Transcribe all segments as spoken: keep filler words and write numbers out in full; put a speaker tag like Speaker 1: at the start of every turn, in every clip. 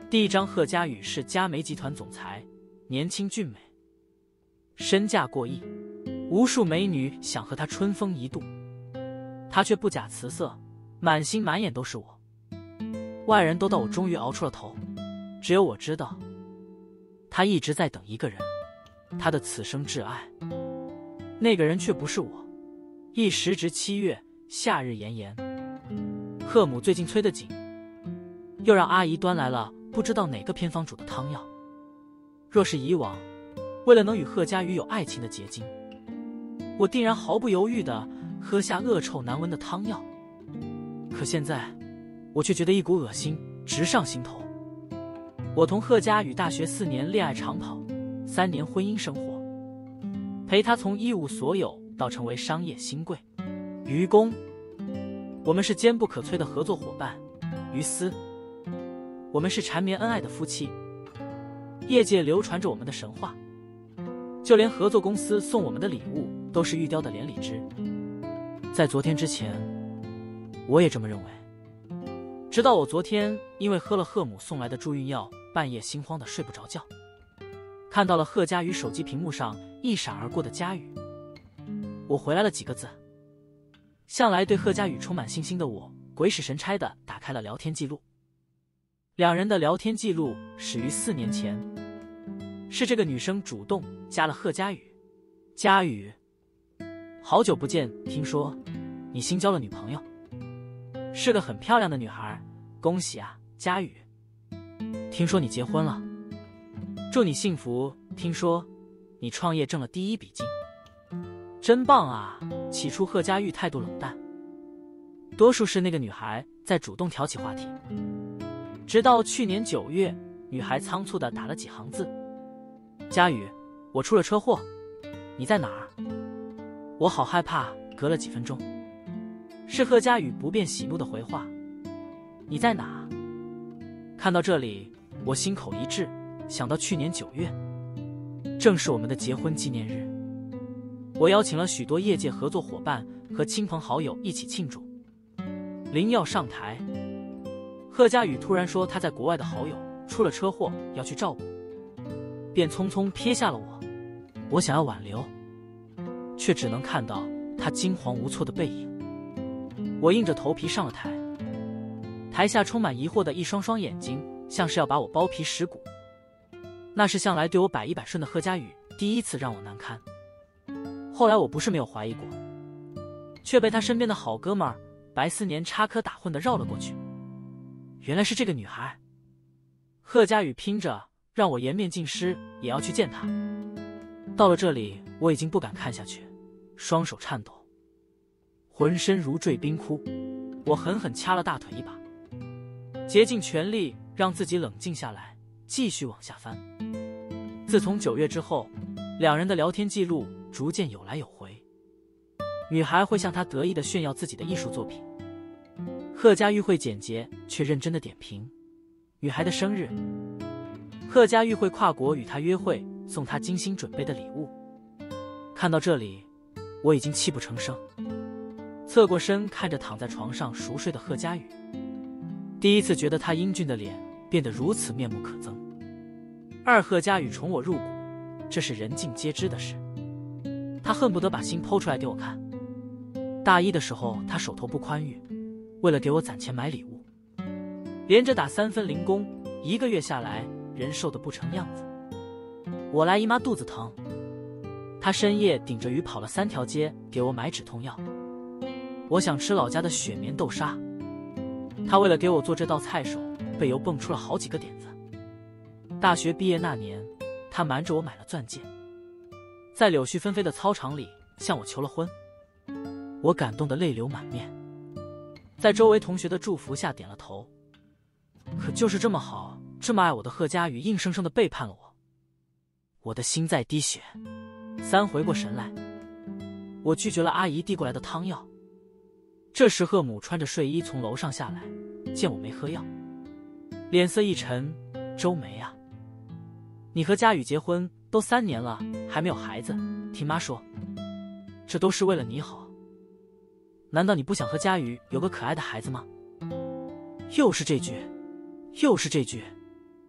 Speaker 1: 第一章，贺佳宇是佳媒集团总裁，年轻俊美，身价过亿，无数美女想和他春风一度，他却不假辞色，满心满眼都是我。外人都道我终于熬出了头，只有我知道，他一直在等一个人，他的此生挚爱。那个人却不是我。一时值七月，夏日炎炎，贺母最近催得紧，又让阿姨端来了不知道哪个偏方煮的汤药。若是以往，为了能与贺佳宇有爱情的结晶，我定然毫不犹豫地喝下恶臭难闻的汤药。可现在，我却觉得一股恶心直上心头。我同贺佳宇大学四年恋爱长跑，三年婚姻生活，陪他从一无所有到成为商业新贵。于公，我们是坚不可摧的合作伙伴；于私，我们是缠绵恩爱的夫妻。业界流传着我们的神话，就连合作公司送我们的礼物都是玉雕的连理枝。在昨天之前，我也这么认为。直到我昨天因为喝了贺母送来的助孕药，半夜心慌的睡不着觉，看到了贺佳宇手机屏幕上一闪而过的佳宇，我回来了几个字。向来对贺佳宇充满信心的我，鬼使神差的打开了聊天记录。两人的聊天记录始于四年前，是这个女生主动加了贺佳宇。佳宇，好久不见，听说你新交了女朋友，是个很漂亮的女孩，恭喜啊，佳宇。听说你结婚了，祝你幸福。听说你创业挣了第一笔金，真棒啊。起初贺佳玉态度冷淡，多数是那个女孩在主动挑起话题，直到去年九月，女孩仓促地打了几行字：佳宇，我出了车祸，你在哪儿？我好害怕。隔了几分钟，是贺佳宇不变喜怒的回话：你在哪？看到这里，我心口一滞，想到去年九月，正是我们的结婚纪念日。我邀请了许多业界合作伙伴和亲朋好友一起庆祝。临要上台，贺佳宇突然说他在国外的好友出了车祸要去照顾，便匆匆撇下了我。我想要挽留，却只能看到他惊惶无措的背影。我硬着头皮上了台，台下充满疑惑的一双双眼睛，像是要把我剥皮蚀骨。那是向来对我百依百顺的贺佳宇第一次让我难堪。后来我不是没有怀疑过，却被他身边的好哥们儿白思年插科打诨的绕了过去。原来是这个女孩。贺佳宇拼着让我颜面尽失也要去见她。到了这里，我已经不敢看下去，双手颤抖，浑身如坠冰窟。我狠狠掐了大腿一把，竭尽全力让自己冷静下来，继续往下翻。自从九月之后，两人的聊天记录逐渐有来有回。女孩会向他得意地炫耀自己的艺术作品，贺佳玉会简洁却认真地点评女孩的生日。贺佳玉会跨国与她约会，送她精心准备的礼物。看到这里，我已经泣不成声，侧过身看着躺在床上熟睡的贺佳宇，第一次觉得他英俊的脸变得如此面目可憎。二，贺佳宇宠我入骨，这是人尽皆知的事，他恨不得把心剖出来给我看。大一的时候，他手头不宽裕，为了给我攒钱买礼物，连着打三份零工，一个月下来，人瘦得不成样子。我来姨妈肚子疼，他深夜顶着雨跑了三条街给我买止痛药。我想吃老家的雪棉豆沙，他为了给我做这道菜手，背油蹦出了好几个点子。大学毕业那年，他瞒着我买了钻戒，在柳絮纷飞的操场里向我求了婚。我感动得泪流满面，在周围同学的祝福下点了头。可就是这么好，这么爱我的贺佳宇，硬生生地背叛了我。我的心在滴血。三，回过神来，我拒绝了阿姨递过来的汤药。这时贺母穿着睡衣从楼上下来，见我没喝药，脸色一沉：周梅啊，你和佳宇结婚都三年了，还没有孩子，听妈说，这都是为了你好。难道你不想和佳宇有个可爱的孩子吗？又是这句，又是这句，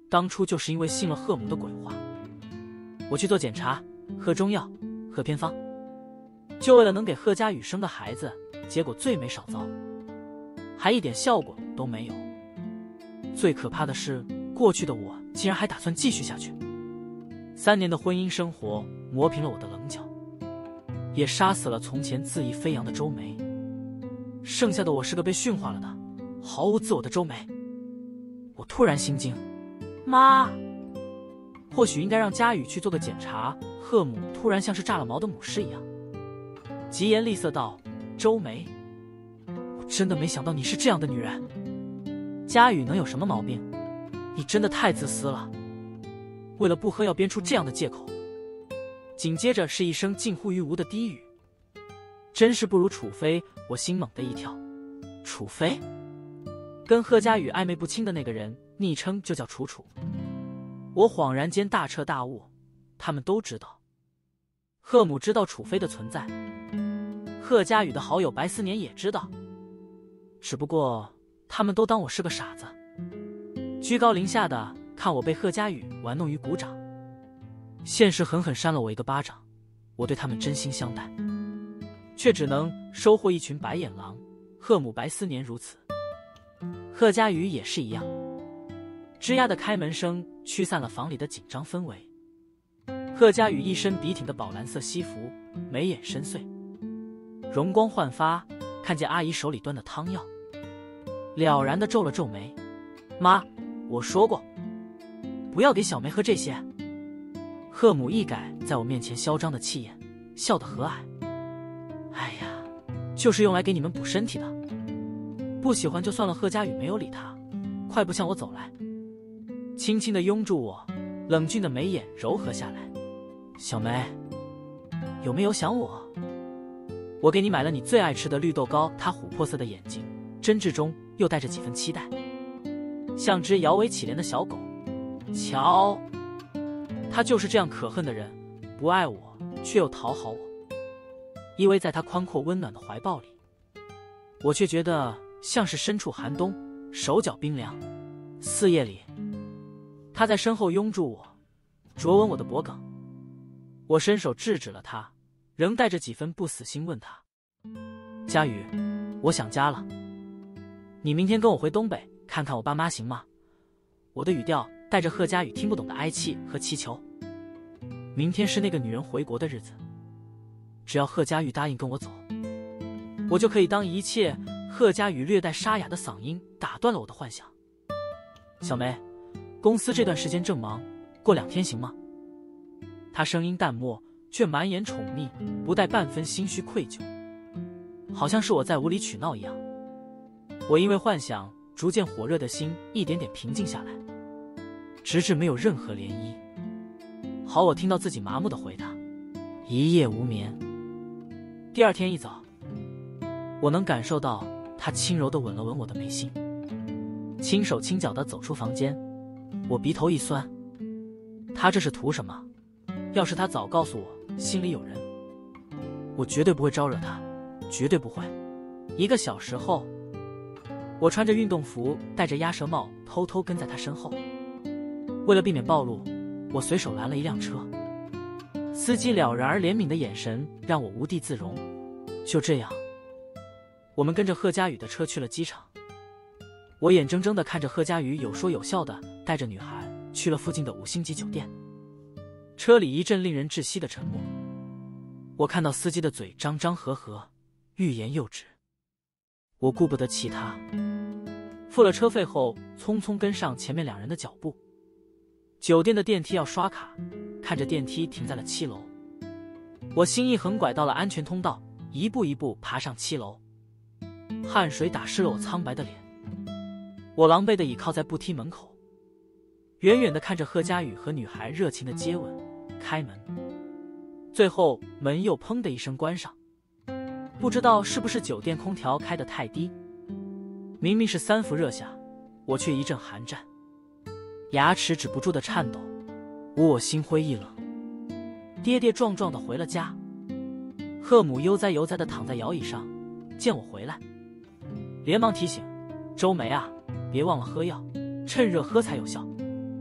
Speaker 1: 当初就是因为信了贺母的鬼话。我去做检查，喝中药，喝偏方，就为了能给贺家宇生个孩子，结果最没少遭，还一点效果都没有。最可怕的是，过去的我竟然还打算继续下去。三年的婚姻生活磨平了我的棱角，也杀死了从前恣意飞扬的周梅。剩下的我是个被驯化了的毫无自我的周梅。我突然心惊，妈，或许应该让佳宇去做个检查。贺母突然像是炸了毛的母狮一样，疾言厉色道：周梅，我真的没想到你是这样的女人。佳宇能有什么毛病？你真的太自私了，为了不喝药编出这样的借口。紧接着是一声近乎于无的低语，真是不如楚飞。我心猛地一跳，楚飞，跟贺佳宇暧昧不清的那个人，昵称就叫楚楚。我恍然间大彻大悟，他们都知道。贺母知道楚飞的存在，贺佳宇的好友白思年也知道，只不过他们都当我是个傻子，居高临下的看我被贺佳宇玩弄于股掌。现实狠狠扇了我一个巴掌，我对他们真心相待，却只能收获一群白眼狼。贺母白思年如此，贺佳宇也是一样。吱呀的开门声驱散了房里的紧张氛围。贺佳宇一身笔挺的宝蓝色西服，眉眼深邃，容光焕发。看见阿姨手里端的汤药，了然的皱了皱眉。妈，我说过不要给小梅喝这些。贺母一改在我面前嚣张的气焰，笑得和蔼。哎呀，就是用来给你们补身体的，不喜欢就算了。贺佳宇没有理他，快步向我走来，轻轻地拥住我，冷峻的眉眼柔和下来。小梅，有没有想我？我给你买了你最爱吃的绿豆糕。他琥珀色的眼睛真挚中又带着几分期待，像只摇尾乞怜的小狗。瞧，他就是这样可恨的人，不爱我却又讨好我。依偎在他宽阔温暖的怀抱里，我却觉得像是身处寒冬，手脚冰凉。四夜里，他在身后拥住我，啄吻我的脖颈。我伸手制止了他，仍带着几分不死心问他：佳宇，我想家了，你明天跟我回东北看看我爸妈行吗？我的语调带着贺佳宇听不懂的哀戚和祈求。明天是那个女人回国的日子，只要贺佳宇答应跟我走，我就可以当一切。贺佳宇略带沙哑的嗓音打断了我的幻想。小梅，公司这段时间正忙，过两天行吗？他声音淡漠，却满眼宠溺，不带半分心虚愧疚，好像是我在无理取闹一样。我因为幻想逐渐火热的心一点点平静下来，直至没有任何涟漪。好，我听到自己麻木的回答，一夜无眠。第二天一早，我能感受到他轻柔地吻了吻我的眉心，轻手轻脚地走出房间。我鼻头一酸，他这是图什么？要是他早告诉我心里有人，我绝对不会招惹他，绝对不会。一个小时后，我穿着运动服，戴着鸭舌帽，偷偷跟在他身后。为了避免暴露，我随手拦了一辆车。司机了然而怜悯的眼神让我无地自容。就这样，我们跟着贺佳宇的车去了机场。我眼睁睁地看着贺佳宇有说有笑地带着女孩去了附近的五星级酒店。车里一阵令人窒息的沉默，我看到司机的嘴张张合合，欲言又止。我顾不得其他，付了车费后匆匆跟上前面两人的脚步。酒店的电梯要刷卡，看着电梯停在了七楼，我心一横拐到了安全通道，一步一步爬上七楼。汗水打湿了我苍白的脸，我狼狈地倚靠在步梯门口，远远地看着贺佳宇和女孩热情的接吻、开门，最后门又砰的一声关上。不知道是不是酒店空调开得太低，明明是三伏热下，我却一阵寒战，牙齿止不住的颤抖，无我心灰意冷，跌跌撞撞地回了家。贺母悠哉悠哉地躺在摇椅上，见我回来，连忙提醒：周梅啊，别忘了喝药，趁热喝才有效。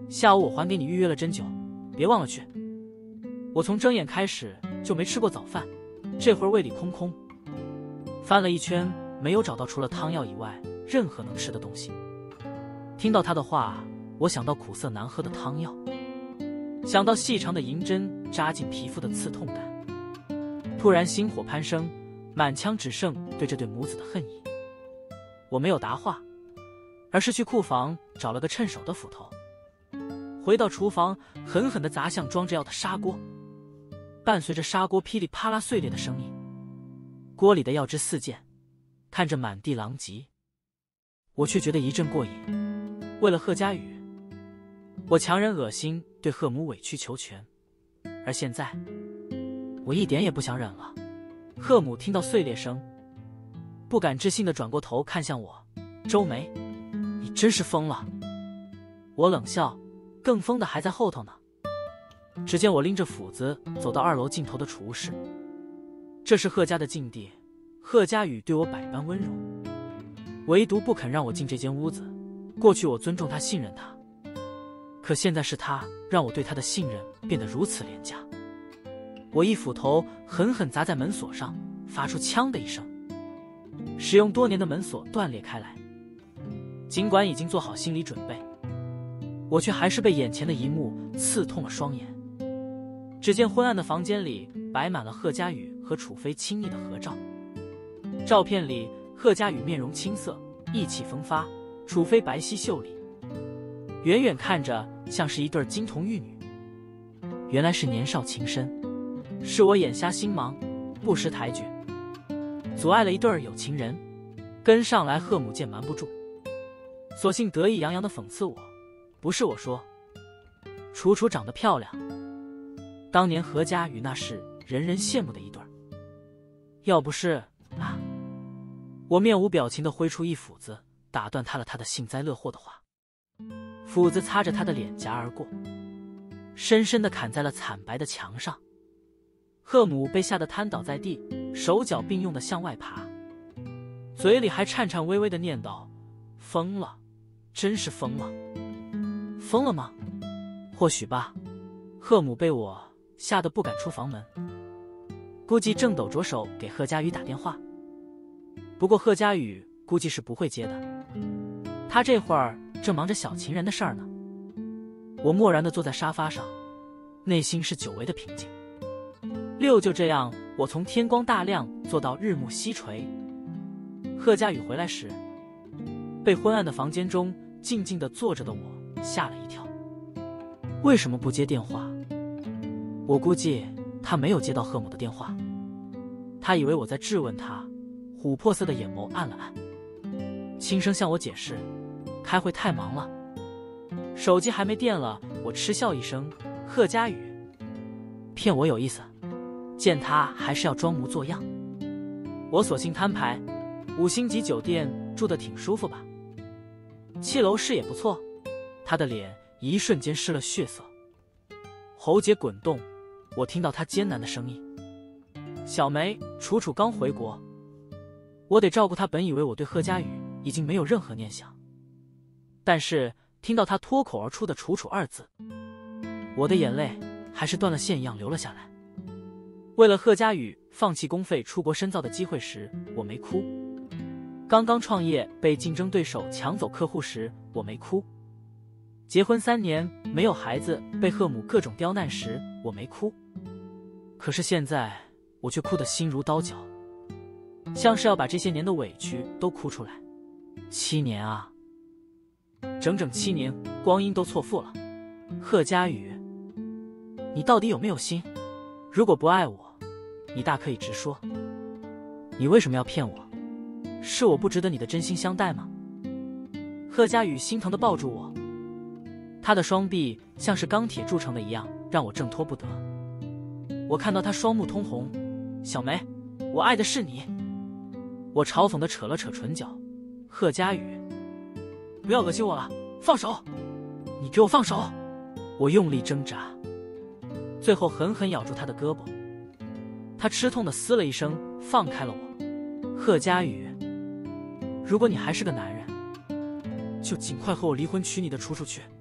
Speaker 1: 下午我还给你预约了针灸，别忘了去。我从睁眼开始就没吃过早饭，这会儿胃里空空，翻了一圈没有找到除了汤药以外任何能吃的东西。听到他的话，我想到苦涩难喝的汤药，想到细长的银针扎进皮肤的刺痛感，突然心火攀升，满腔只剩对这对母子的恨意。我没有答话，而是去库房找了个趁手的斧头，回到厨房狠狠地砸向装着药的砂锅，伴随着砂锅噼里啪啦碎裂的声音，锅里的药汁四溅，看着满地狼藉，我却觉得一阵过瘾。为了贺佳宇，我强忍恶心对贺母委曲求全，而现在我一点也不想忍了。贺母听到碎裂声，不敢置信地转过头看向我，周梅，你真是疯了。我冷笑，更疯的还在后头呢。只见我拎着斧子走到二楼尽头的储物室，这是贺家的禁地，贺佳宇对我百般温柔，唯独不肯让我进这间屋子。过去我尊重他，信任他，可现在是他让我对他的信任变得如此廉价。我一斧头狠狠砸在门锁上，发出锵的一声，使用多年的门锁断裂开来。尽管已经做好心理准备，我却还是被眼前的一幕刺痛了双眼。只见昏暗的房间里摆满了贺佳宇和楚飞亲昵的合照，照片里贺佳宇面容青涩，意气风发，楚飞白皙秀丽，远远看着像是一对金童玉女。原来是年少情深，是我眼瞎心盲，不识抬举，阻碍了一对有情人。跟上来，贺母见瞒不住，索性得意洋洋地讽刺我，不是我说，楚楚长得漂亮，当年何家与那是人人羡慕的一对儿。要不是啊，我面无表情地挥出一斧子，打断他了他的幸灾乐祸的话。斧子擦着他的脸颊而过，深深地砍在了惨白的墙上。贺母被吓得瘫倒在地，手脚并用地向外爬，嘴里还颤颤巍巍地念叨：疯了，真是疯了。疯了吗？或许吧。贺母被我吓得不敢出房门，估计正抖着手给贺佳宇打电话。不过贺佳宇估计是不会接的，他这会儿正忙着小情人的事儿呢。我漠然地坐在沙发上，内心是久违的平静。六就这样，我从天光大亮坐到日暮西垂。贺佳宇回来时，被昏暗的房间中静静地坐着的我吓了一跳。为什么不接电话？我估计他没有接到贺母的电话，他以为我在质问他，琥珀色的眼眸暗了暗，轻声向我解释，开会太忙了。手机还没电了，我嗤笑一声，贺佳宇骗我有意思，见他还是要装模作样。我索性摊牌，五星级酒店住得挺舒服吧？七楼是也不错。他的脸一瞬间失了血色，喉结滚动，我听到他艰难的声音：小梅，楚楚刚回国，我得照顾他。本以为我对贺佳宇已经没有任何念想，但是听到他脱口而出的楚楚二字，我的眼泪还是断了线一样流了下来。为了贺佳宇放弃公费出国深造的机会时，我没哭；刚刚创业被竞争对手抢走客户时，我没哭；结婚三年没有孩子被贺母各种刁难时，我没哭。可是现在我却哭得心如刀绞，像是要把这些年的委屈都哭出来。七年啊，整整七年，光阴都错付了。贺佳宇，你到底有没有心？如果不爱我，你大可以直说。你为什么要骗我？是我不值得你的真心相待吗？贺佳宇心疼地抱住我，他的双臂像是钢铁铸成的一样，让我挣脱不得。我看到他双目通红，小梅，我爱的是你。我嘲讽地扯了扯唇角，贺佳宇，不要恶心我了，放手！你给我放手！我用力挣扎，最后狠狠咬住他的胳膊。他吃痛地嘶了一声，放开了我。贺佳宇，如果你还是个男人，就尽快和我离婚，娶你的楚楚去，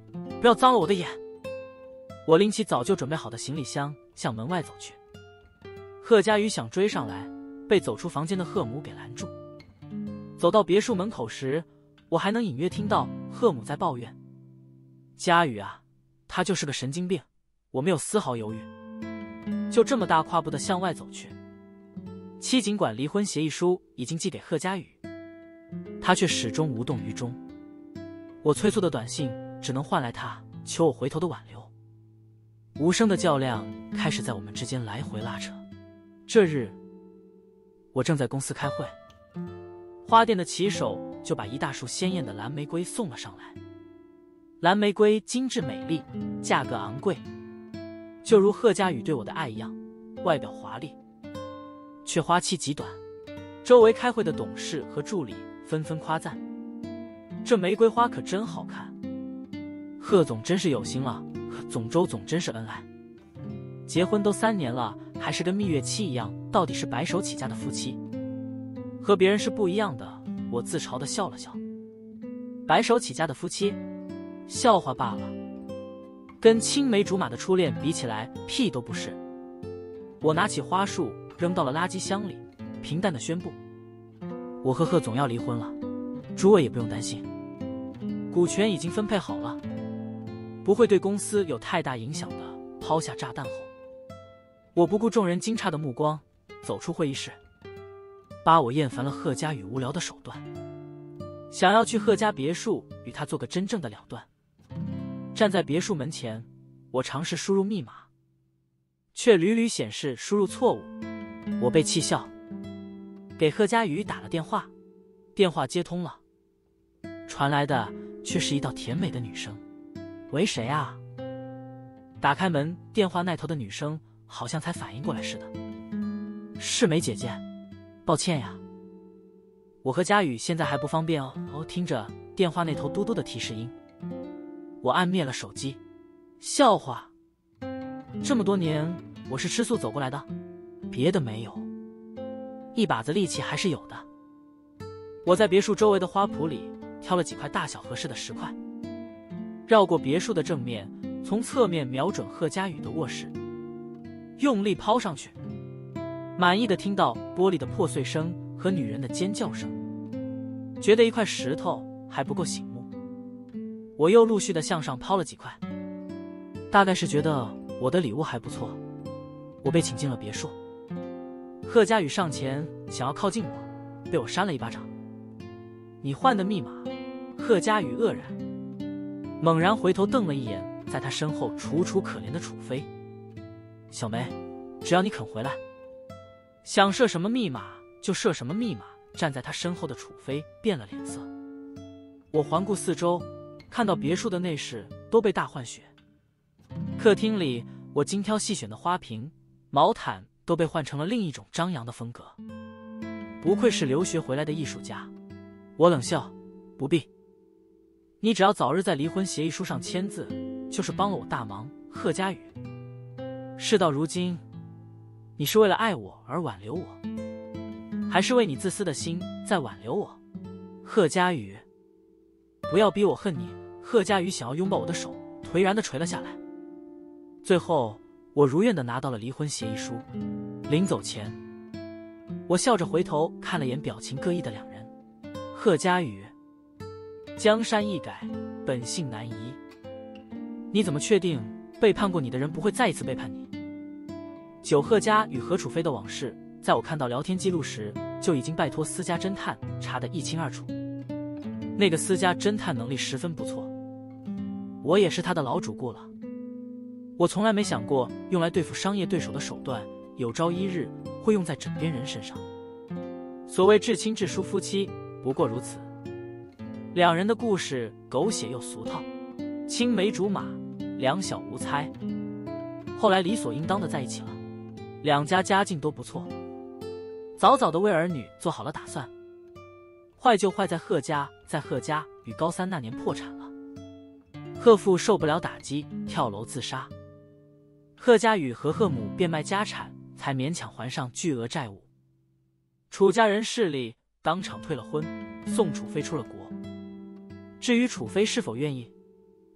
Speaker 1: 不要脏了我的眼！我拎起早就准备好的行李箱，向门外走去。贺佳瑜想追上来，被走出房间的贺母给拦住。走到别墅门口时，我还能隐约听到贺母在抱怨：“佳瑜啊，他就是个神经病。”我没有丝毫犹豫，就这么大跨步的向外走去。戚尽管离婚协议书已经寄给贺佳瑜，他却始终无动于衷。我催促的短信只能换来他求我回头的挽留。无声的较量开始在我们之间来回拉扯。这日，我正在公司开会，花店的骑手就把一大束鲜艳的蓝玫瑰送了上来。蓝玫瑰精致美丽，价格昂贵，就如贺佳瑜对我的爱一样，外表华丽，却花期极短。周围开会的董事和助理纷纷夸赞：“这玫瑰花可真好看，贺总真是有心了，总周总真是恩爱。结婚都三年了，还是跟蜜月期一样，到底是白手起家的夫妻。和别人是不一样的。”我自嘲地笑了笑。白手起家的夫妻，笑话罢了，跟青梅竹马的初恋比起来，屁都不是。我拿起花束扔到了垃圾箱里，平淡地宣布：“我和贺总要离婚了，诸位也不用担心，股权已经分配好了，不会对公司有太大影响的。”抛下炸弹后，我不顾众人惊诧的目光，走出会议室。把我厌烦了贺佳瑜无聊的手段，想要去贺家别墅与他做个真正的了断。站在别墅门前，我尝试输入密码，却屡屡显示输入错误。我被气笑，给贺佳瑜打了电话，电话接通了，传来的却是一道甜美的女声：“喂，谁啊？”打开门，电话那头的女生好像才反应过来似的：“是梅姐姐，抱歉呀，我和佳宇现在还不方便哦。”哦，听着电话那头嘟嘟的提示音，我按灭了手机。笑话，这么多年我是吃素走过来的，别的没有，一把子力气还是有的。我在别墅周围的花圃里挑了几块大小合适的石块，绕过别墅的正面，从侧面瞄准贺佳宇的卧室，用力抛上去。满意的听到玻璃的破碎声和女人的尖叫声，觉得一块石头还不够醒目，我又陆续的向上抛了几块，大概是觉得我的礼物还不错，我被请进了别墅。贺佳宇上前想要靠近我，被我扇了一巴掌。你换的密码？贺佳宇愕然，猛然回头瞪了一眼在他身后楚楚可怜的楚飞。小梅，只要你肯回来，想设什么密码就设什么密码。站在他身后的楚飞变了脸色。我环顾四周，看到别墅的内饰都被大换血，客厅里我精挑细选的花瓶、毛毯都被换成了另一种张扬的风格。不愧是留学回来的艺术家。我冷笑，不必，你只要早日在离婚协议书上签字，就是帮了我大忙。贺佳宇，事到如今，你是为了爱我而挽留我，还是为你自私的心在挽留我？贺佳宇，不要逼我恨你。贺佳宇想要拥抱我的手颓然地垂了下来。最后我如愿地拿到了离婚协议书。临走前，我笑着回头看了眼表情各异的两人。贺佳宇，江山易改，本性难移，你怎么确定背叛过你的人不会再一次背叛你？九贺家与何楚飞的往事，在我看到聊天记录时，就已经拜托私家侦探查得一清二楚。那个私家侦探能力十分不错，我也是他的老主顾了。我从来没想过用来对付商业对手的手段，有朝一日会用在枕边人身上。所谓至亲至疏夫妻，不过如此。两人的故事狗血又俗套，青梅竹马，两小无猜，后来理所应当的在一起了。两家家境都不错，早早的为儿女做好了打算。坏就坏在贺家，在贺家与高三那年破产了，贺父受不了打击，跳楼自杀。贺家与和贺母变卖家产，才勉强还上巨额债务。楚家人势力当场退了婚，送楚飞出了国。至于楚飞是否愿意，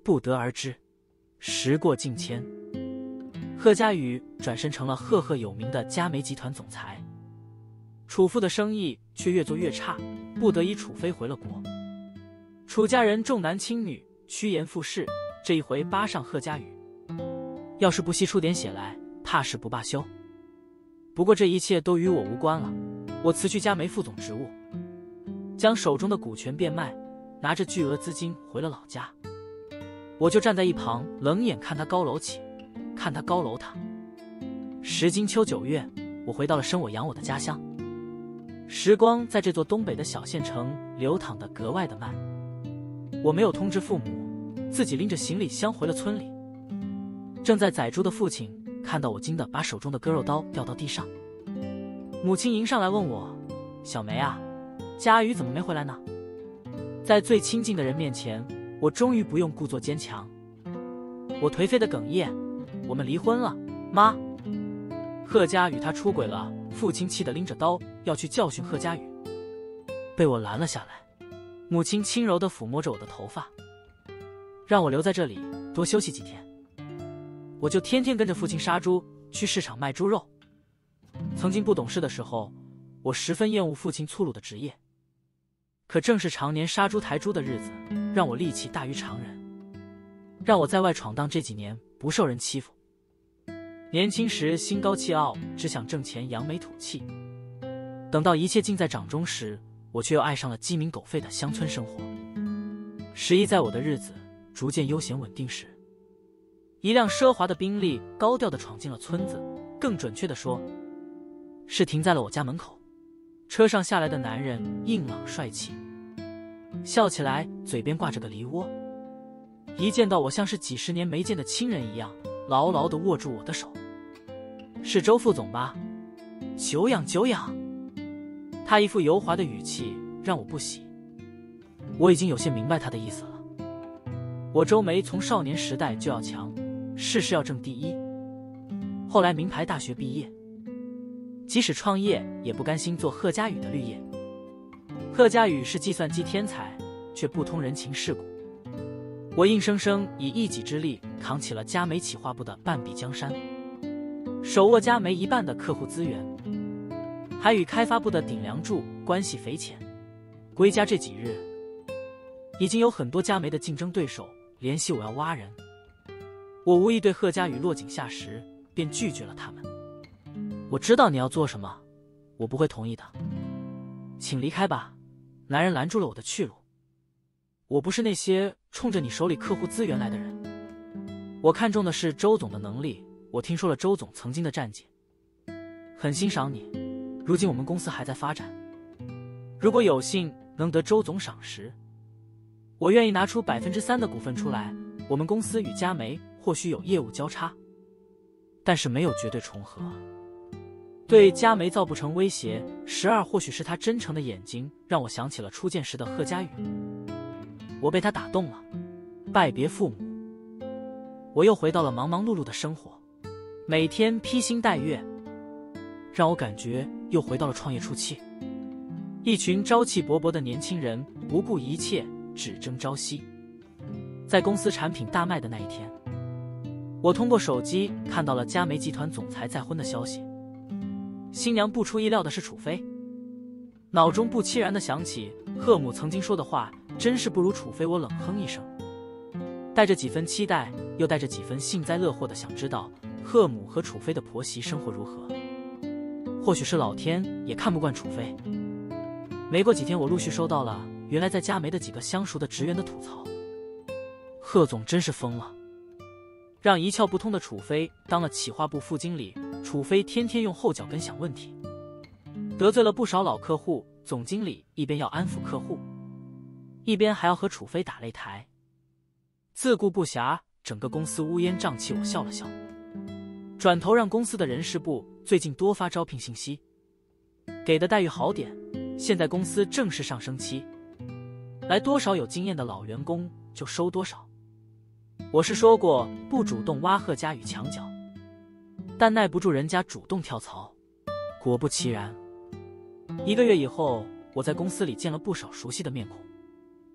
Speaker 1: 不得而知。时过境迁，贺家宇转身成了赫赫有名的佳美集团总裁。楚父的生意却越做越差，不得已楚飞回了国。楚家人重男轻女，趋炎附势，这一回扒上贺家宇，要是不惜出点血来，怕是不罢休。不过这一切都与我无关了，我辞去佳美副总职务，将手中的股权变卖，拿着巨额资金回了老家。我就站在一旁，冷眼看他高楼起，看他高楼塌。时经秋九月，我回到了生我养我的家乡。时光在这座东北的小县城流淌得格外的慢。我没有通知父母，自己拎着行李箱回了村里。正在宰猪的父亲看到我，惊得把手中的割肉刀掉到地上。母亲迎上来问我：“小梅啊，佳宇怎么没回来呢？”在最亲近的人面前，我终于不用故作坚强。我颓废的哽咽：“我们离婚了，妈。”贺家宇他出轨了。父亲气得拎着刀要去教训贺家宇，被我拦了下来。母亲轻柔地抚摸着我的头发，让我留在这里多休息几天。我就天天跟着父亲杀猪，去市场卖猪肉。曾经不懂事的时候，我十分厌恶父亲粗鲁的职业，可正是常年杀猪抬猪的日子，让我力气大于常人，让我在外闯荡这几年不受人欺负。年轻时心高气傲，只想挣钱扬眉吐气，等到一切尽在掌中时，我却又爱上了鸡鸣狗吠的乡村生活。时移在我的日子逐渐悠闲稳定时，一辆奢华的宾利高调地闯进了村子，更准确地说，是停在了我家门口。车上下来的男人硬朗帅气，笑起来嘴边挂着个梨窝，一见到我像是几十年没见的亲人一样，牢牢地握住我的手。是周副总吧？久仰久仰。他一副油滑的语气让我不喜。我已经有些明白他的意思了。我周梅从少年时代就要强，事事要争第一，后来名牌大学毕业，即使创业也不甘心做贺家宇的绿叶。贺家宇是计算机天才，却不通人情世故。我硬生生以一己之力扛起了佳美企划部的半壁江山，手握佳美一半的客户资源，还与开发部的顶梁柱关系匪浅。归家这几日，已经有很多佳美的竞争对手联系我要挖人，我无意对贺家宇落井下石，便拒绝了他们。我知道你要做什么，我不会同意的，请离开吧。男人拦住了我的去路。我不是那些冲着你手里客户资源来的人，我看中的是周总的能力。我听说了周总曾经的战绩，很欣赏你。如今我们公司还在发展，如果有幸能得周总赏识，我愿意拿出百分之三的股份出来。我们公司与佳梅或许有业务交叉，但是没有绝对重合。对佳梅造不成威胁，十二或许是他真诚的眼睛让我想起了初见时的贺家宇。我被他打动了。拜别父母，我又回到了忙忙碌碌的生活，每天披星戴月，让我感觉又回到了创业初期。一群朝气勃勃的年轻人不顾一切，只争朝夕。在公司产品大卖的那一天，我通过手机看到了佳梅集团总裁再婚的消息。新娘不出意料的是楚飞，脑中不期然地想起贺母曾经说的话，真是不如楚飞。我冷哼一声，带着几分期待，又带着几分幸灾乐祸的想知道贺母和楚飞的婆媳生活如何。或许是老天也看不惯楚飞。没过几天，我陆续收到了原来在佳梅的几个相熟的职员的吐槽。贺总真是疯了，让一窍不通的楚飞当了企划部副经理。楚飞天天用后脚跟想问题，得罪了不少老客户。总经理一边要安抚客户，一边还要和楚飞打擂台，自顾不暇，整个公司乌烟瘴气。我笑了笑，转头让公司的人事部最近多发招聘信息，给的待遇好点。现在公司正是上升期，来多少有经验的老员工就收多少。我是说过不主动挖贺家与墙角，但耐不住人家主动跳槽。果不其然，一个月以后，我在公司里见了不少熟悉的面孔。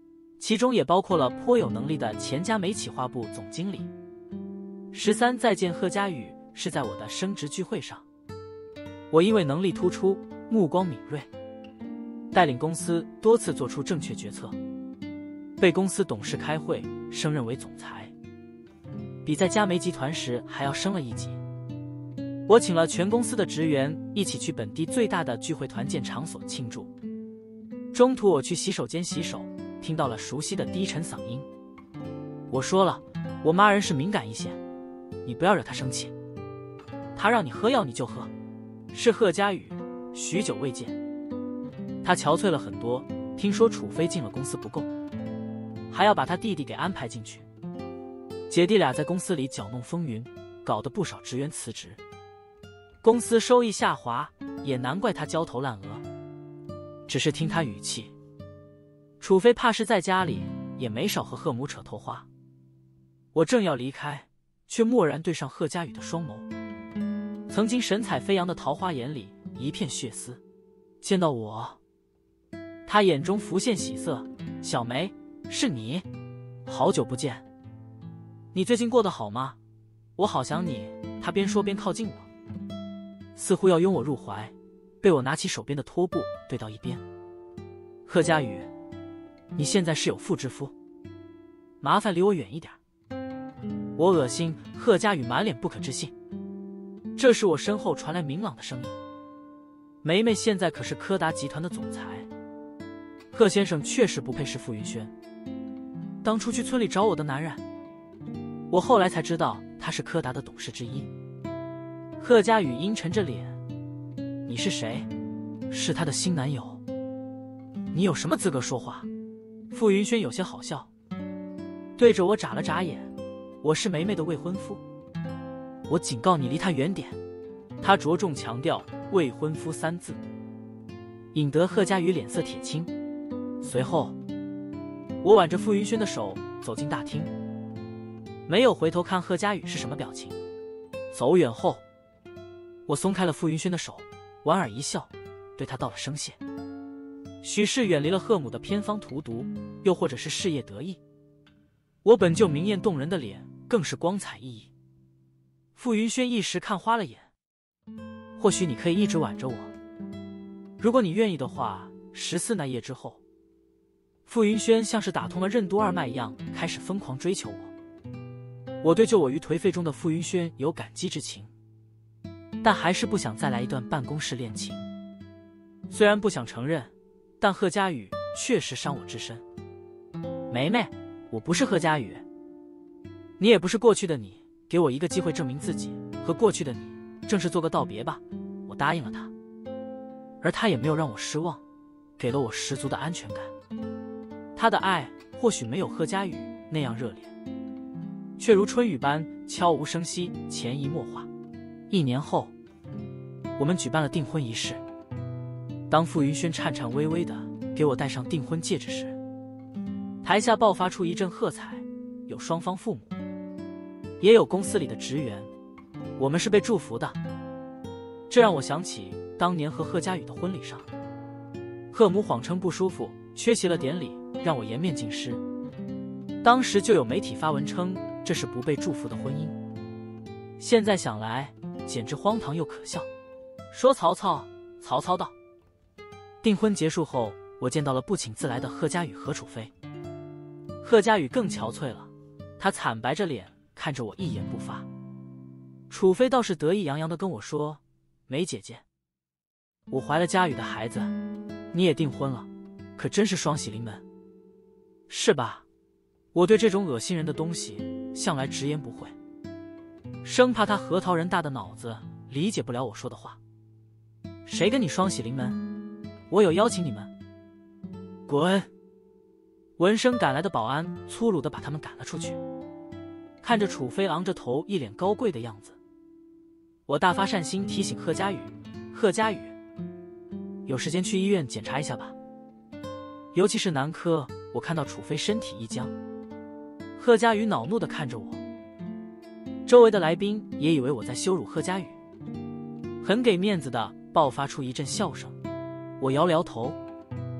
Speaker 1: 其中也包括了颇有能力的前佳美企划部总经理。十三再见贺佳宇是在我的升职聚会上，我因为能力突出，目光敏锐，带领公司多次做出正确决策，被公司董事开会升任为总裁，比在佳美集团时还要升了一级。我请了全公司的职员一起去本地最大的聚会团建场所庆祝。中途我去洗手间洗手，听到了熟悉的低沉嗓音。我说了，我妈人是敏感一些，你不要惹她生气。她让你喝药你就喝。是贺佳宇，许久未见。他憔悴了很多，听说楚飞进了公司不够，还要把他弟弟给安排进去。姐弟俩在公司里搅弄风云，搞得不少职员辞职，公司收益下滑，也难怪他焦头烂额。只是听他语气，楚飞怕是在家里也没少和贺母扯头花。我正要离开，却蓦然对上贺佳宇的双眸，曾经神采飞扬的桃花眼里一片血丝。见到我，他眼中浮现喜色。小梅，是你？好久不见，你最近过得好吗？我好想你。他边说边靠近我，似乎要拥我入怀，被我拿起手边的拖布对到一边。贺佳宇，你现在是有妇之夫，麻烦离我远一点。我恶心。贺佳宇满脸不可置信。这时我身后传来明朗的声音，梅梅现在可是柯达集团的总裁，贺先生确实不配是傅云轩，当初去村里找我的男人，我后来才知道他是柯达的董事之一。贺佳宇阴沉着脸，你是谁？是他的新男友。你有什么资格说话？傅云轩有些好笑，对着我眨了眨眼，我是梅梅的未婚夫，我警告你离他远点。他着重强调未婚夫三字，引得贺佳宇脸色铁青。随后我挽着傅云轩的手走进大厅，没有回头看贺佳宇是什么表情。走远后，我松开了傅云轩的手，莞尔一笑，对他道了声谢。许是远离了贺母的偏方荼毒，又或者是事业得意，我本就明艳动人的脸更是光彩熠熠。傅云轩一时看花了眼，或许你可以一直挽着我，如果你愿意的话。十四那夜之后，傅云轩像是打通了任督二脉一样，开始疯狂追求我。我对救我于颓废中的傅云轩有感激之情，但还是不想再来一段办公室恋情。虽然不想承认，但贺佳宇确实伤我至深。梅梅，我不是贺佳宇，你也不是过去的你，给我一个机会证明自己，和过去的你正式做个道别吧。我答应了他，而他也没有让我失望，给了我十足的安全感。他的爱或许没有贺佳宇那样热烈，却如春雨般悄无声息，潜移默化。一年后，我们举办了订婚仪式。当傅云轩颤颤巍巍地给我戴上订婚戒指时，台下爆发出一阵喝彩，有双方父母，也有公司里的职员，我们是被祝福的。这让我想起当年和贺佳宇的婚礼上，贺母谎称不舒服，缺席了典礼，让我颜面尽失。当时就有媒体发文称这是不被祝福的婚姻，现在想来简直荒唐又可笑。说曹操，曹操到。订婚结束后，我见到了不请自来的贺佳宇和楚飞。贺佳宇更憔悴了，他惨白着脸看着我一言不发。楚飞倒是得意洋洋地跟我说，梅姐姐，我怀了佳宇的孩子，你也订婚了，可真是双喜临门。是吧？我对这种恶心人的东西向来直言不讳，生怕他核桃人大的脑子理解不了我说的话。谁跟你双喜临门？我有邀请你们。滚！闻声赶来的保安粗鲁地把他们赶了出去。看着楚飞昂着头一脸高贵的样子，我大发善心提醒贺佳宇，贺佳宇，有时间去医院检查一下吧，尤其是男科。我看到楚飞身体一僵，贺佳宇恼怒地看着我，周围的来宾也以为我在羞辱贺佳宇，很给面子的爆发出一阵笑声。我摇了摇头，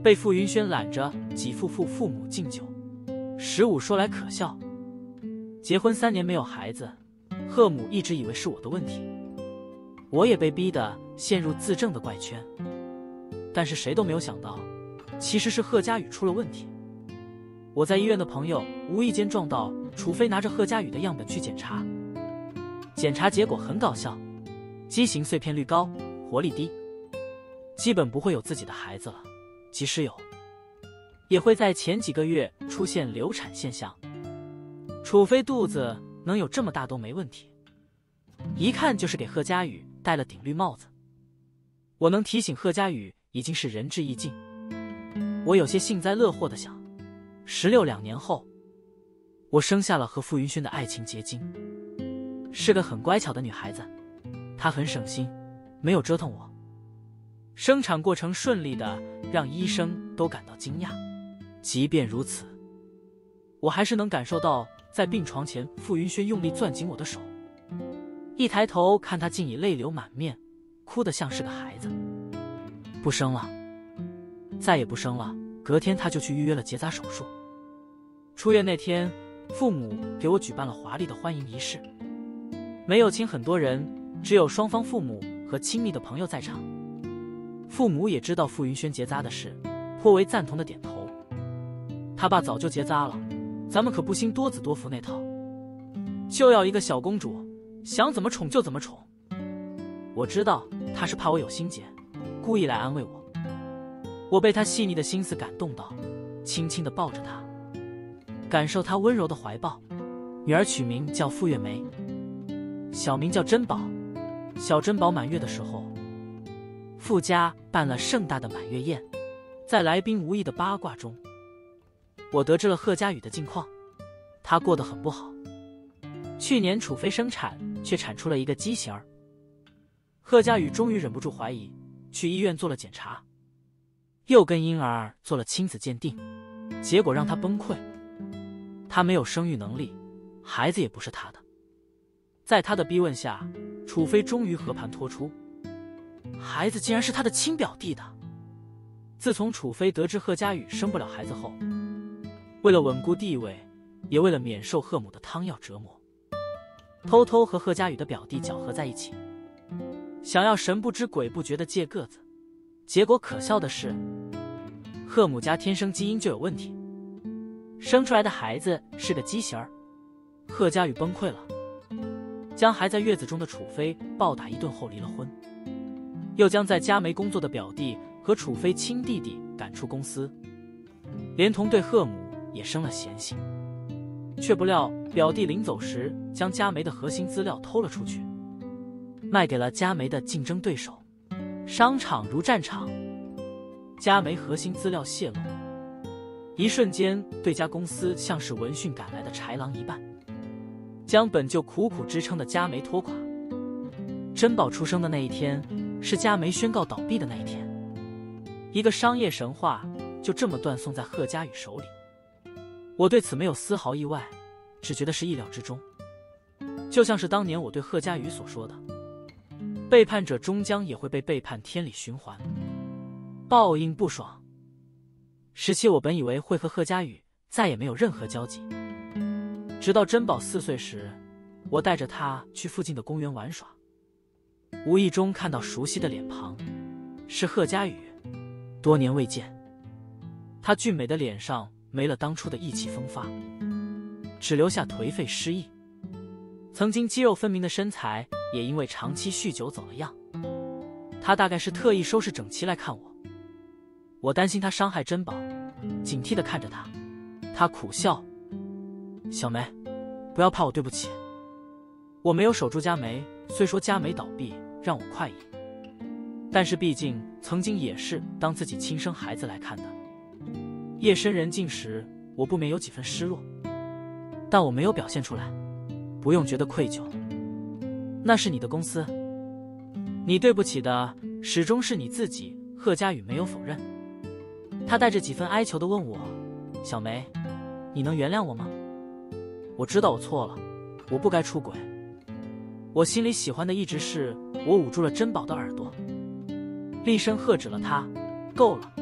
Speaker 1: 被傅云轩揽着几父父父母敬酒。十五说来可笑，结婚三年没有孩子，贺母一直以为是我的问题，我也被逼得陷入自证的怪圈。但是谁都没有想到，其实是贺佳宇出了问题。我在医院的朋友无意间撞到楚飞拿着贺佳宇的样本去检查，检查结果很搞笑，畸形碎片率高，活力低，基本不会有自己的孩子了，即使有，也会在前几个月出现流产现象。楚飞肚子能有这么大都没问题，一看就是给贺佳宇戴了顶绿帽子。我能提醒贺佳宇已经是仁至义尽。我有些幸灾乐祸的想，十六两年后，我生下了和傅云轩的爱情结晶，是个很乖巧的女孩子，她很省心，没有折腾我。生产过程顺利的让医生都感到惊讶，即便如此，我还是能感受到在病床前傅云轩用力攥紧我的手，一抬头看他竟已泪流满面，哭得像是个孩子。不生了，再也不生了。隔天他就去预约了结扎手术。出院那天，父母给我举办了华丽的欢迎仪式，没有请很多人，只有双方父母和亲密的朋友在场。父母也知道傅云轩结扎的事，颇为赞同的点头。他爸早就结扎了，咱们可不兴多子多福那套，就要一个小公主，想怎么宠就怎么宠。我知道他是怕我有心结，故意来安慰我。我被他细腻的心思感动到，轻轻地抱着他，感受他温柔的怀抱。女儿取名叫傅月梅，小名叫珍宝。小珍宝满月的时候，傅家办了盛大的满月宴，在来宾无意的八卦中，我得知了贺佳宇的近况，他过得很不好。去年楚飞生产，却产出了一个畸形儿。贺佳宇终于忍不住怀疑，去医院做了检查，又跟婴儿做了亲子鉴定，结果让他崩溃。他没有生育能力，孩子也不是他的。在他的逼问下，楚飞终于和盘托出，孩子竟然是他的亲表弟的。自从楚飞得知贺佳宇生不了孩子后，为了稳固地位，也为了免受贺母的汤药折磨，偷偷和贺佳宇的表弟搅和在一起，想要神不知鬼不觉的借个子。结果可笑的是，贺母家天生基因就有问题，生出来的孩子是个畸形儿。贺佳宇崩溃了，将还在月子中的楚飞暴打一顿后离了婚，又将在佳梅工作的表弟和楚飞亲弟弟赶出公司，连同对贺母也生了嫌隙。却不料表弟临走时将佳梅的核心资料偷了出去，卖给了佳梅的竞争对手。商场如战场，佳梅核心资料泄露，一瞬间对家公司像是闻讯赶来的豺狼一般，将本就苦苦支撑的佳梅拖垮。珍宝出生的那一天，是佳梅宣告倒闭的那一天，一个商业神话就这么断送在贺佳宇手里。我对此没有丝毫意外，只觉得是意料之中。就像是当年我对贺佳宇所说的，背叛者终将也会被背叛，天理循环，报应不爽。时期我本以为会和贺佳宇再也没有任何交集，直到珍宝四岁时，我带着他去附近的公园玩耍，无意中看到熟悉的脸庞，是贺佳宇。多年未见，他俊美的脸上没了当初的意气风发，只留下颓废失意。曾经肌肉分明的身材也因为长期酗酒走了样，他大概是特意收拾整齐来看我。我担心他伤害珍宝，警惕地看着他。他苦笑：小梅，不要怕我对不起，我没有守住佳梅，虽说佳梅倒闭让我快意，但是毕竟曾经也是当自己亲生孩子来看的。夜深人静时，我不免有几分失落，但我没有表现出来，不用觉得愧疚，那是你的公司，你对不起的始终是你自己。贺佳宇没有否认，他带着几分哀求地问我：小梅，你能原谅我吗？我知道我错了，我不该出轨，我心里喜欢的一直是我捂住了珍宝的耳朵，厉声喝止了他：够了，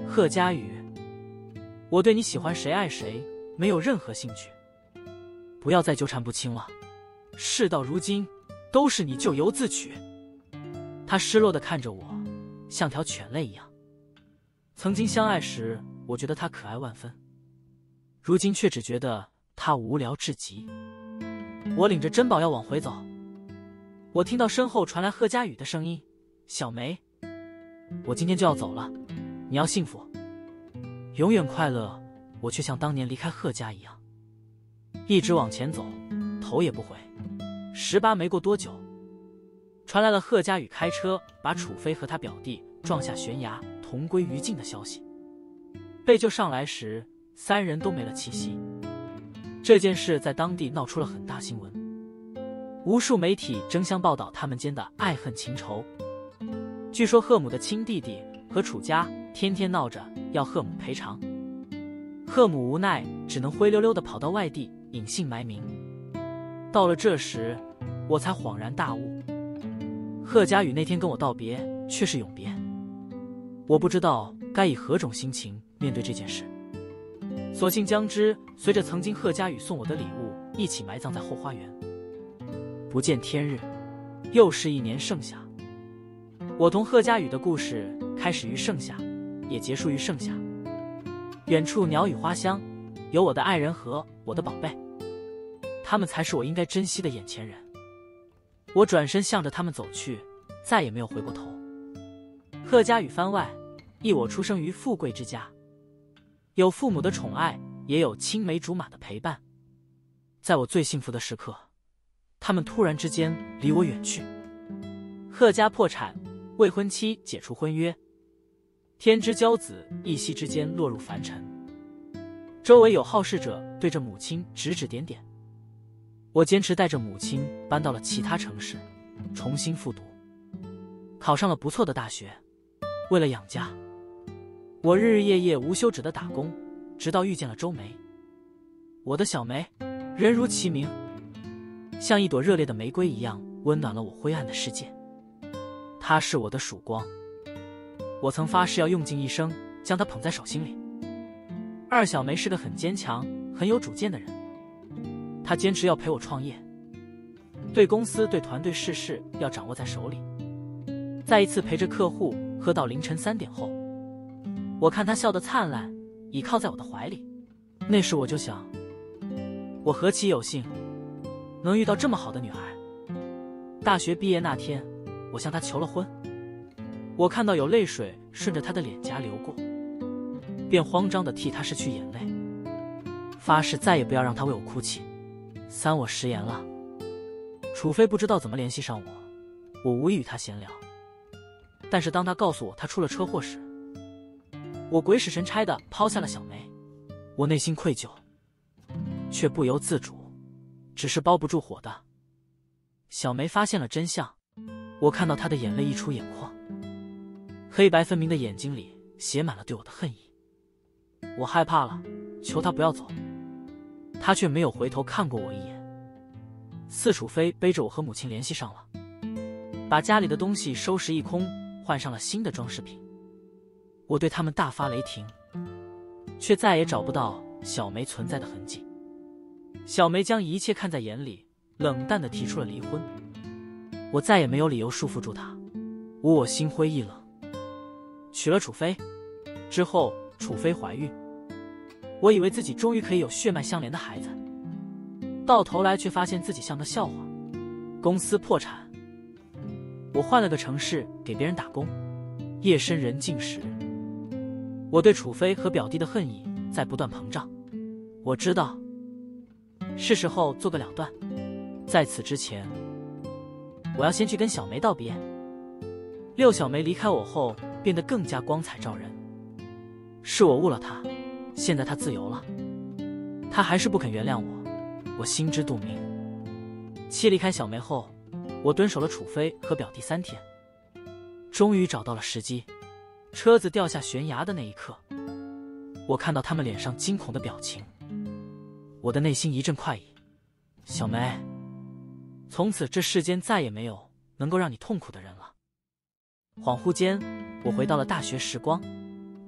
Speaker 1: 贺佳宇，我对你喜欢谁爱谁没有任何兴趣，不要再纠缠不清了。事到如今，都是你咎由自取。他失落地看着我，像条犬类一样。曾经相爱时，我觉得他可爱万分，如今却只觉得他无聊至极。我领着珍宝要往回走，我听到身后传来贺佳宇的声音：“小梅，我今天就要走了，你要幸福，永远快乐。”我却像当年离开贺家一样，一直往前走，头也不回。十八没过多久，传来了贺佳宇开车把楚飞和他表弟撞下悬崖，同归于尽的消息。被救上来时，三人都没了气息。这件事在当地闹出了很大新闻，无数媒体争相报道他们间的爱恨情仇。据说贺母的亲弟弟和楚家天天闹着要贺母赔偿，贺母无奈，只能灰溜溜地跑到外地隐姓埋名。到了这时，我才恍然大悟，贺佳宇那天跟我道别，却是永别。我不知道该以何种心情面对这件事，索性将之随着曾经贺佳宇送我的礼物一起埋葬在后花园。不见天日，又是一年盛夏。我同贺佳宇的故事开始于盛夏，也结束于盛夏。远处鸟语花香，有我的爱人和我的宝贝，他们才是我应该珍惜的眼前人。我转身向着他们走去，再也没有回过头。贺佳宇番外，忆我出生于富贵之家，有父母的宠爱，也有青梅竹马的陪伴。在我最幸福的时刻，他们突然之间离我远去。贺家破产，未婚妻解除婚约，天之骄子一夕之间落入凡尘。周围有好事者对着母亲指指点点，我坚持带着母亲搬到了其他城市，重新复读，考上了不错的大学。为了养家，我日日夜夜无休止的打工，直到遇见了周梅。我的小梅，人如其名，像一朵热烈的玫瑰一样温暖了我灰暗的世界。她是我的曙光，我曾发誓要用尽一生将她捧在手心里。二小梅是个很坚强、很有主见的人，她坚持要陪我创业，对公司、对团队事事要掌握在手里。在一次陪着客户喝到凌晨三点后，我看她笑得灿烂，倚靠在我的怀里。那时我就想，我何其有幸，能遇到这么好的女孩。大学毕业那天，我向她求了婚。我看到有泪水顺着她的脸颊流过，便慌张地替她拭去眼泪，发誓再也不要让她为我哭泣。三，我食言了。楚飞不知道怎么联系上我，我无意与他闲聊。但是当他告诉我他出了车祸时，我鬼使神差地抛下了小梅。我内心愧疚，却不由自主，只是包不住火的。小梅发现了真相，我看到她的眼泪溢出眼眶，黑白分明的眼睛里写满了对我的恨意。我害怕了，求她不要走，她却没有回头看过我一眼。四，楚飞背着我和母亲联系上了，把家里的东西收拾一空，换上了新的装饰品。我对他们大发雷霆，却再也找不到小梅存在的痕迹。小梅将一切看在眼里，冷淡地提出了离婚。我再也没有理由束缚住她，无我心灰意冷，娶了楚飞。之后楚飞怀孕，我以为自己终于可以有血脉相连的孩子，到头来却发现自己像个笑话。公司破产，我换了个城市给别人打工。夜深人静时，我对楚飞和表弟的恨意在不断膨胀。我知道，是时候做个了断。在此之前，我要先去跟小梅道别。六，小梅离开我后变得更加光彩照人，是我误了她，现在她自由了，她还是不肯原谅我，我心知肚明。七，离开小梅后，我蹲守了楚飞和表弟三天，终于找到了时机。车子掉下悬崖的那一刻，我看到他们脸上惊恐的表情，我的内心一阵快意。小梅，从此这世间再也没有能够让你痛苦的人了。恍惚间，我回到了大学时光，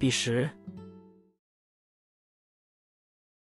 Speaker 1: 彼时